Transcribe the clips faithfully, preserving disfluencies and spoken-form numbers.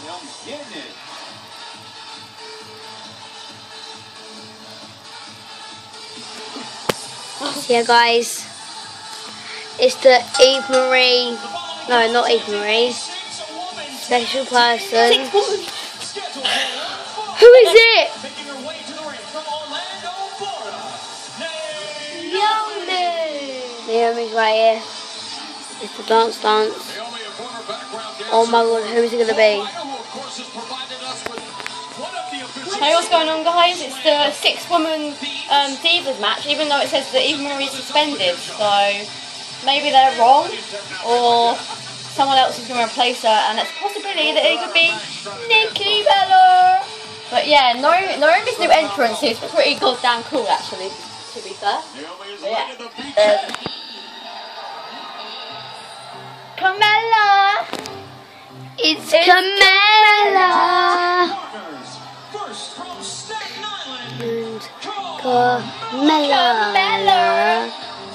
So yeah, guys, it's the Eve Marie, no, not Eve Marie, special person. Who is it? Naomi's right here. It's the dance dance. Oh my god, who is it going to be? Hey, what's going on, guys? It's the six woman um, Divas match, even though it says that Eve Marie's suspended, so maybe they're wrong, or someone else is going to replace her, and it's a possibility that it could be Nikki Bella. But yeah, Naomi's new entrance is pretty goddamn cool, actually, to be fair. But yeah. Um, Carmella! It's, it's Carmella! And Carmella! Carmella!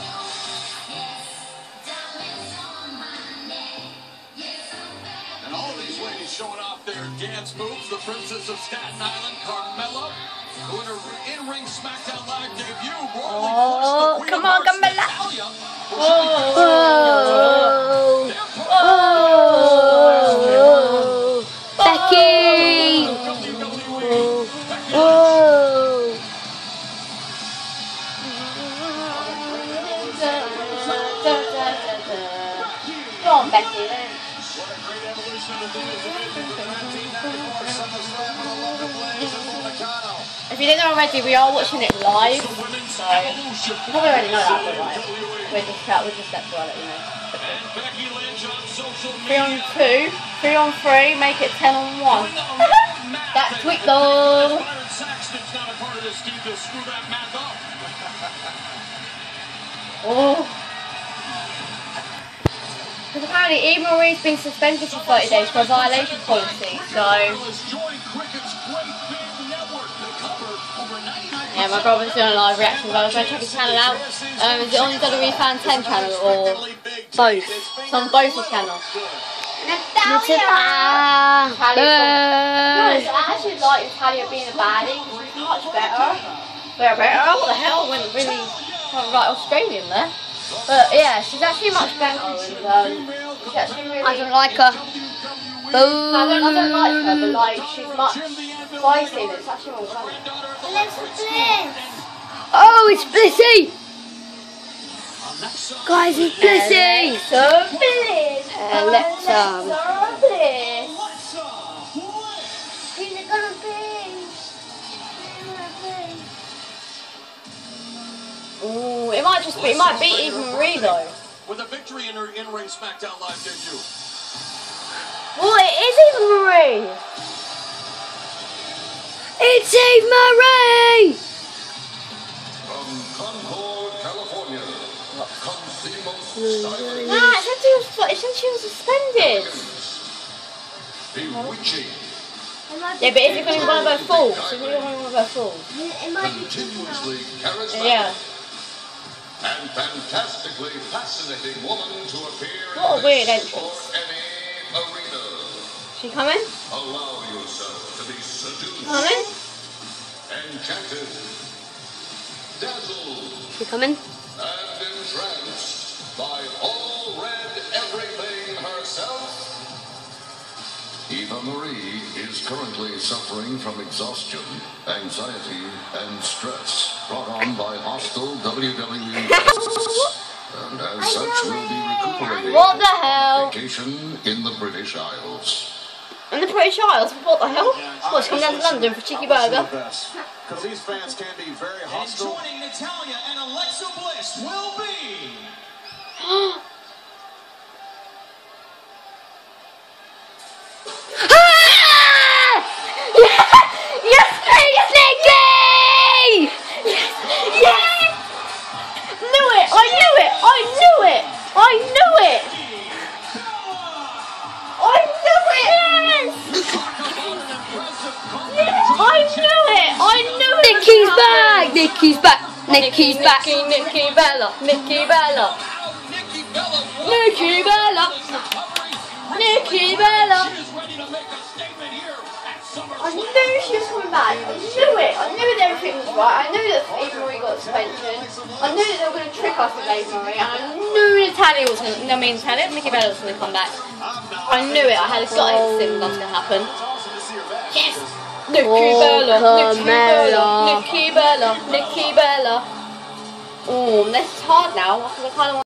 And all these ladies showing off their dance moves. The Princess of Staten Island, Carmella, who in her in-ring SmackDown Live debut, oh, come on, Carmella! Oh! Oh! Oh! Becky! Oh! Oh! Go on, Becky, then. If you didn't know already, we are watching it live, so you probably already know that, but like, we're just, we're just steps to let you know. Three on two, three on three, make it ten on one. That's quick though. Oh. Because apparently Eve Marie's been suspended for thirty days for a violation policy, so... Yeah, my brother's doing a live reaction, but I was going to check his channel out. Um, is it on the W W E Fan ten channel or Both. it's on both his channels? Natalia! I actually like Natalia being a baddie because she's much better. Better, better. What the hell? Went really kind of like Australian there. But yeah, she's actually much better. And, um, she's actually really... I don't like her. I don't, I don't like her, but like she's much spicy and it's actually more funny. Oh, it's Blissy! Guys, it's Blissy! So Bliss! Alexa. Bliss! Who's it gonna be? Ooh, it might just be, it might beat Eve Marie though. With a victory in her in-ring SmackDown Live debut. Oh, it is Eve Marie! It's Eve Marie! From Concord, California, comes the most stylish, Nah, it said she was, it said she was suspended. bewitching, Yeah, but is it going to be one of her falls? Is it going to be one of her falls? continuously charismatic, Yeah. and fantastically fascinating woman to appear What a in weird this entrance. or any arena. She coming? Allow yourself to be seduced, Coming? enchanted, dazzled, She coming? and entranced by all red everything herself. Eva Marie is currently suffering from exhaustion, anxiety, and stress brought on by hostile W W E guests, and as such will be recuperating What the hell? vacation in the British Isles. In the British Isles? What the hell? What, she's coming down to London for Cheeky Burger? Because these fans can be very hostile. And joining Natalia and Alexa Bliss will be... Yes, yes, Nikki! Yes! Yes! Knew it! I knew it! I knew it! I knew it! I knew it! Yes! I knew it! I knew it! Nikki's back! Nikki's back! Nikki's back! Nikki, Nikki Bella! Nikki Bella! Nikki Bella Nikki Bella! Nikki Bella! I knew she was coming back. I knew it. I knew that everything was right. I knew that Eva Marie got suspension. I knew that they were going to trick us with Eva Marie. And I knew Natalia was going to... No, I mean Natalia. Nikki Bella was going to come back. I knew it. I had a gut instinct that was going to happen. Yes! Nikki Oh, Bella. Nikki Bella. Carmella. Nikki Bella. Nikki Bella. Oh, this is hard now because I kind of want